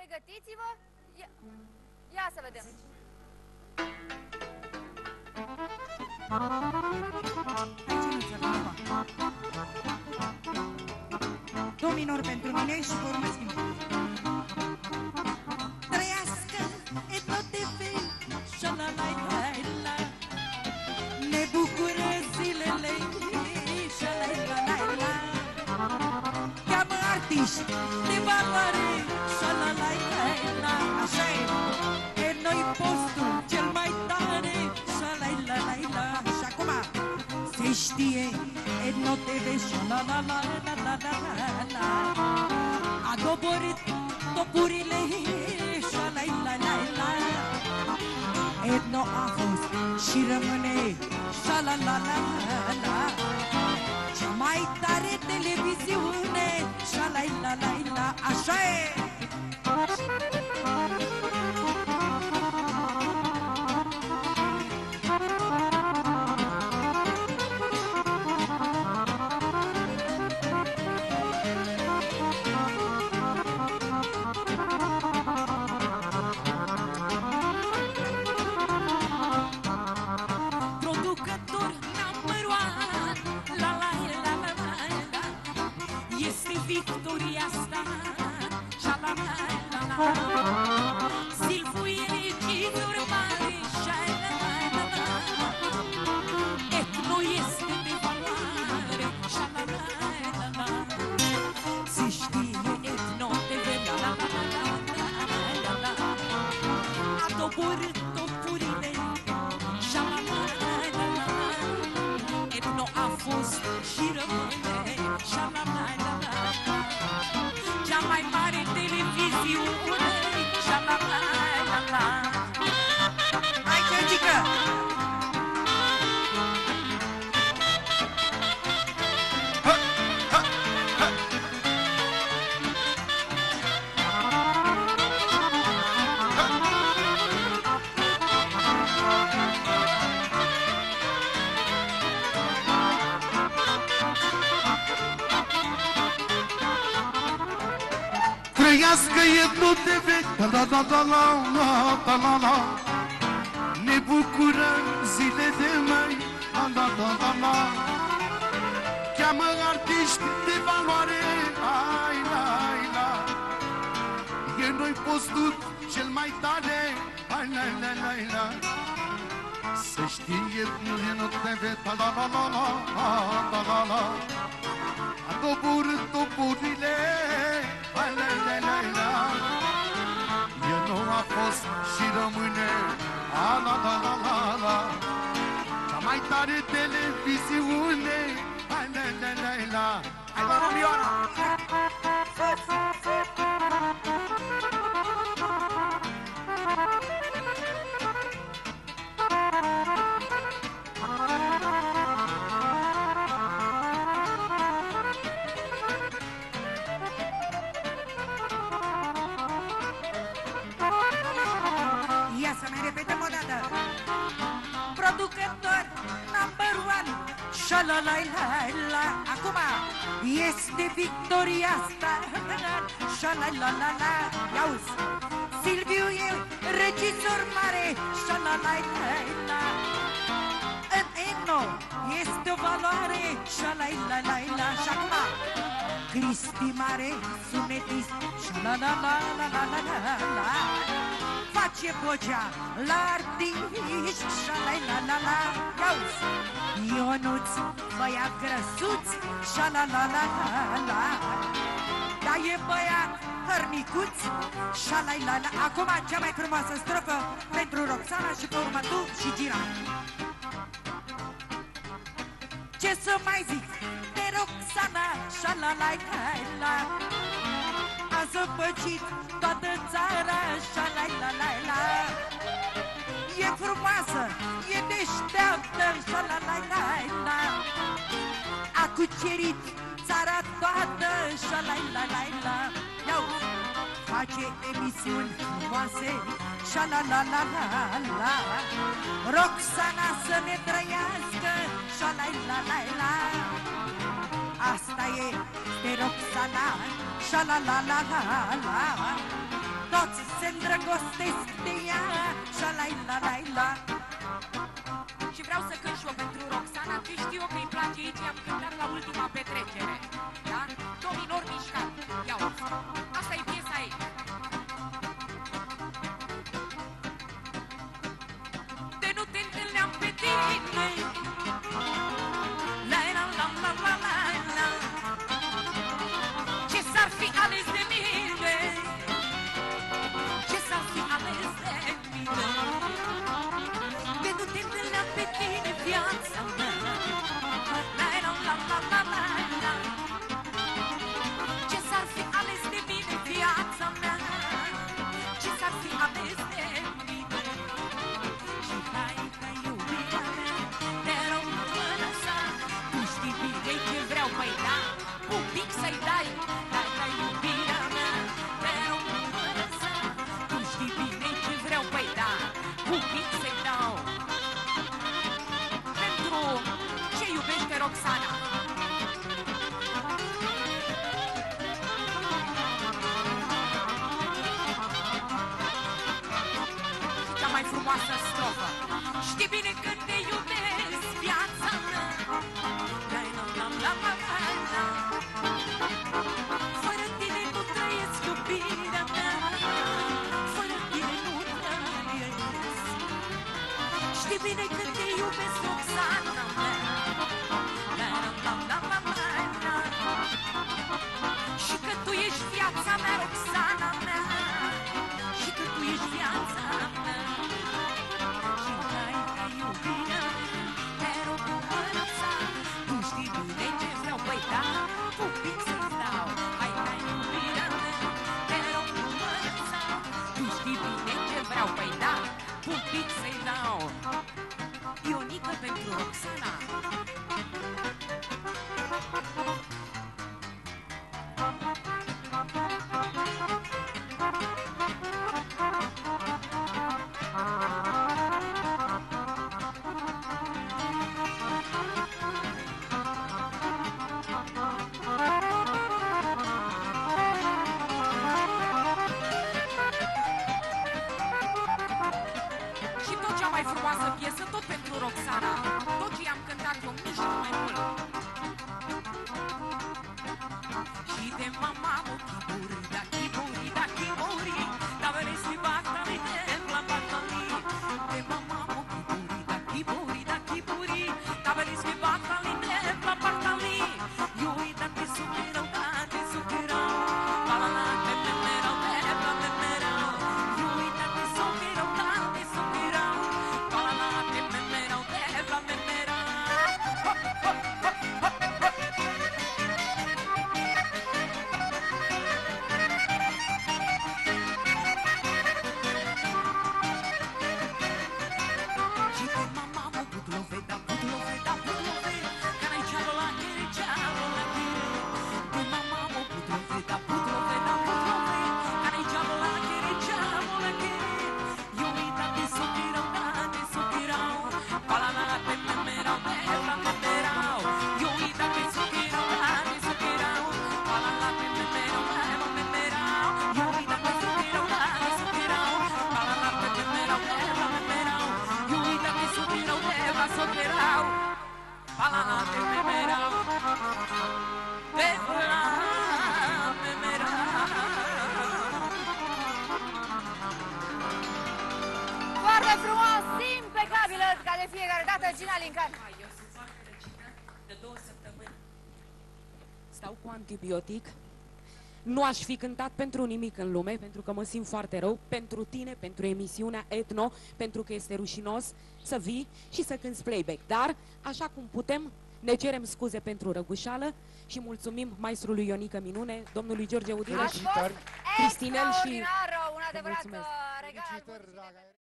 Pregătiți-vă. Ia să vedem. Do minor pentru mine și pe urmă schimb. Trăiască Etno TV, șa-la-la-la-la. Ne bucură zilele, șa-la-la-la-la. Cheamă artiști de valoare, șa-la-la-la-la. Așa e, e noi postul cel mai tare, șa-la-la-la-la. Și acum se știe Etno TV, șa-la-la-la-la-la-la-la. A doborât topurile, șa-la-la-la-la. Etno a fost și rămâne, șa-la-la-la-la. Cea mai tare televiziune, șa-la-la-la-la. Așa e! Victoria asta, șa-la-la-la-la. Silfuie regizori mari, șa-la-la-la-la. Etno este de valoare, șa-la-la-la-la. Se știe Etno TV, la-la-la-la-la-la-la. A doborât topurile, șa-la-la-la-la. Etno a fost și rămâne, șa-la-la-la-la. Cea mai mare televiziune, șa-la-la-la-la. Hai, Călcică! Trăiască Etno TV, la-la-la-la-la-la-la-la. Ne bucurăm zile de mai, la-la-la-la-la. Cheamă artiști de valoare, ai-la-la. E noi postul cel mai tare, ai-la-la-la-la. Să știe Etno TV, la-la-la-la-la-la-la. A doborât topurile, la-la-la-la-la. El nu a fost și rămâne, la-la-la-la-la. Cea mai tare televiziune, la-la-la-la-la. Hai, mă, Romioara! Producător number one, șa-la-la-la-la. Acum este victoria asta, șa-la-la-la-la. Ia-uzi, Silviu e regizor mare, șa-la-la-la-la. În Etno este o valoare, șa-la-la-la-la. Și acum Cristi Mare, sunetist, șa-la-la-la-la-la-la-la. Face vocea la artiști, șa-la-la-la-la. Ia-uzi, Ionuț, băiat grăsuț, șa-la-la-la-la-la. Da, e băiat hărnicuț, șa-la-la-la. Acum cea mai frumoasă strofă pentru Roxana și pe urmă tu și Gira. Ce să mai zic de Roxana, șa-la-la-la-la. A zăpăcit toată țara, șa-la-la-la-la. E frumoasă, e deșteaptă, șa-la-la-la-la. A cucerit țara toată, șa-la-la-la-la. Ia-uzi, face emisiuni frumoase, șa-la-la-la-la-la. Roxana să ne trăiască, șa-la-la-la-la. Asta e de Roxana, șa-la-la-la-la-la. toți se îndrăgostesc de ea. Șa-lai-la-lai-la. Și vreau să cânt și eu pentru Roxana, ce știu eu că îi place aici, i-am cântat la ultima petrecere. Da? Dominor mișcat. Ia uite. Asta e piesa ei. De nu te întâlneam pe tine. La-la-la-la-la-la. Ce s-ar fi ales de mine? Ce s-ar fi ales de mine? De nu te întâlneam pe tine, viața mea. La-la-la-la-la-la. Ce s-ar fi ales de mine, viața mea? Ce s-ar fi ales de mine? Și hai, hai, iubirea mea, te rog, mâna sa. Tu știi bine ce vreau, păi da, un pic să-i dai. Hai, hai, iubirea mea, te rog, mâna sa. Tu știi bine ce vreau, păi da, un pic să-i dau. Pentru ce iubește Roxana? Cea mai frumoasă strofă. Știi bine când te iubesc, viața mea. La-la-la-la-la-la. Fără tine nu trăiesc, iubirea mea. Fără tine nu trăiesc. Știi bine când te iubesc, Roxana mea. La-la-la-la-la-la. Și că tu ești viața mea, Roxana mea. Și că tu ești viața mea. Și hai, hai, iubirea mea, te rog, mâna sa. Tu știi bine ce vreau, păi da, un pic să-ți dau. Hai, hai, iubirea mea, te rog, mâna sa. Tu știi bine ce vreau, păi da, un pic să-i dau. Ionică pentru Roxana. Și tot cea mai frumoasă piesă, tot pentru Roxana. Tot ce i-am cântat eu, nici nu mai mult. Și de mama mu chiburi, da chiburi, da chiburi, da veresti battali la battali. De mama mu chiburi, da chiburi, da chiburi, da veresti battali la battali. Io i tanti succherò, balala te temerò, la temerò. Io i tanti succherò, balala te temerò, la temerò. Și de mama mu putlove, da putlove, da putlove, care ai ceară la chire, ceară la chire. De mama mu putlove, da putlove, da putlove, care ai ceară la chire, ceară la chire. Io i tanti succherò, balala te temerò, la temerò. Io i tanti succherò, balala te temerò, la temerò. Io i tanti succherò, balala te temerò, la temerò. Io i tanti succherò, balala te temerò, Foarte frumos, impecabilă, ca de fiecare dată, Gina Lincan. Eu sunt foarte răcită de 2 săptămâni. Stau cu antibiotic. Nu aș fi cântat pentru nimic în lume, pentru că mă simt foarte rău, pentru tine, pentru emisiunea Etno, pentru că este rușinos să vii și să cânți playback. Dar, așa cum putem, ne cerem scuze pentru răgușală și mulțumim maestrului Ionică Minune, domnului George Udină Ați și fost Cristinel și... extraordinar, un adevărat mulțumesc. regal.